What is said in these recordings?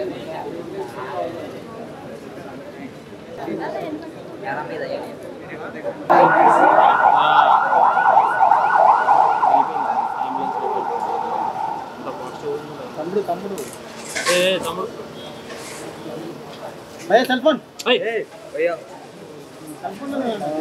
తమ్ముడు తమ్ముడు తమ్ముడు భయ్యా సెల్ ఫోన్ భయ్యా సెల్ ఫోన్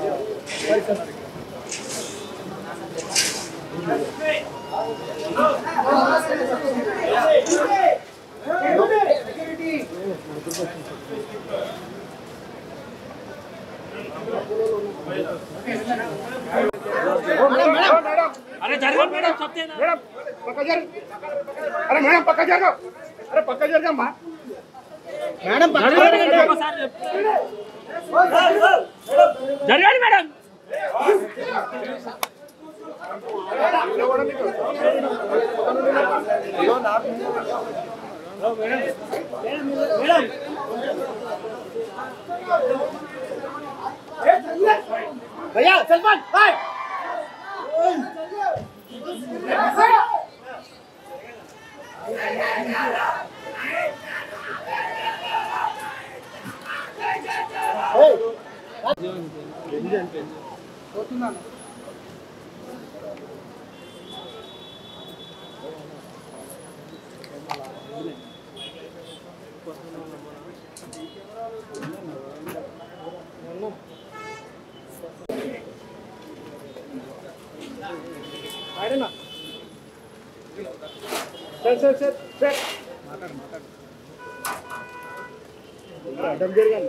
अरे जरगा मैडम सबते ना मैडम पक्का जर अरे मैडम पक्का जरगा अरे पक्का जरगा अम्मा मैडम जरगाड़ी मैडम भैया सलमान हाय सर अड्डम जरगंడి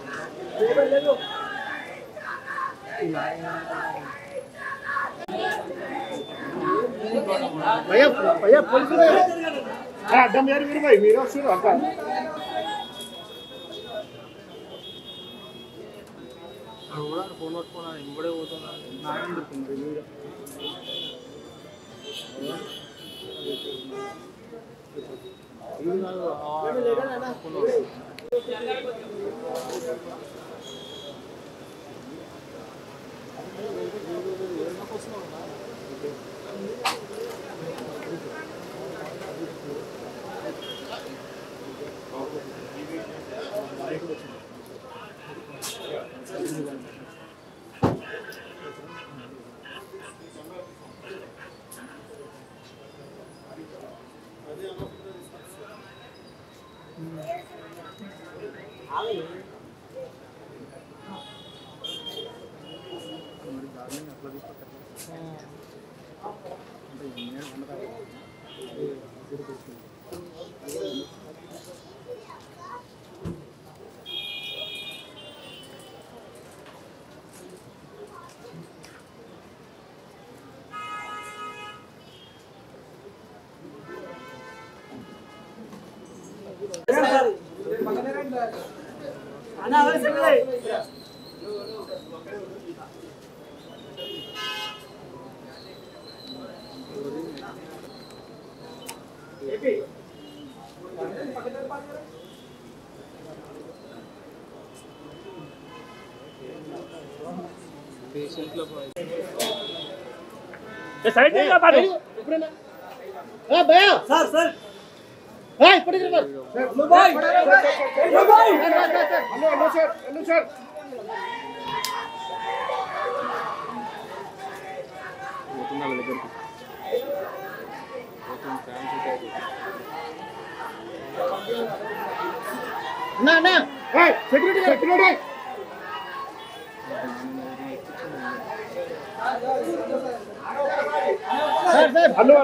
भैया भैया पुलिस अड्डम यार మీరు भाई మీరు వస్తారు అక్క కూడా ఫోన్ పట్టుకున్నా ఇంబడే పోతున్నా నాకేం దొరుకుతుంది వీడియో అన్న అవసరమే ఏపీ పేషెంట్ల ఏ సైడ్ గా బాడు ఇప్పుడేనా ఏ భయ్యా సర్ సర్ ఏయ్ పడిగర boy hello boy hello boy hello sir hello sir పోతున్నా దగ్గరికి పోతున్నా ఫ్యాన్స్ నా నా ఏయ్ security security sir sir hello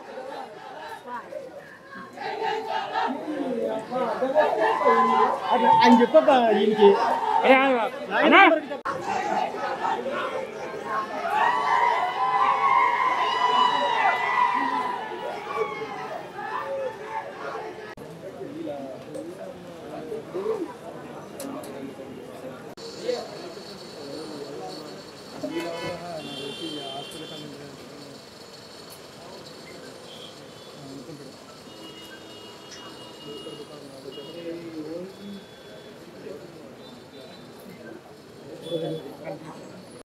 ఆయన చెప్పబ్బా ఈయనకి అన్నా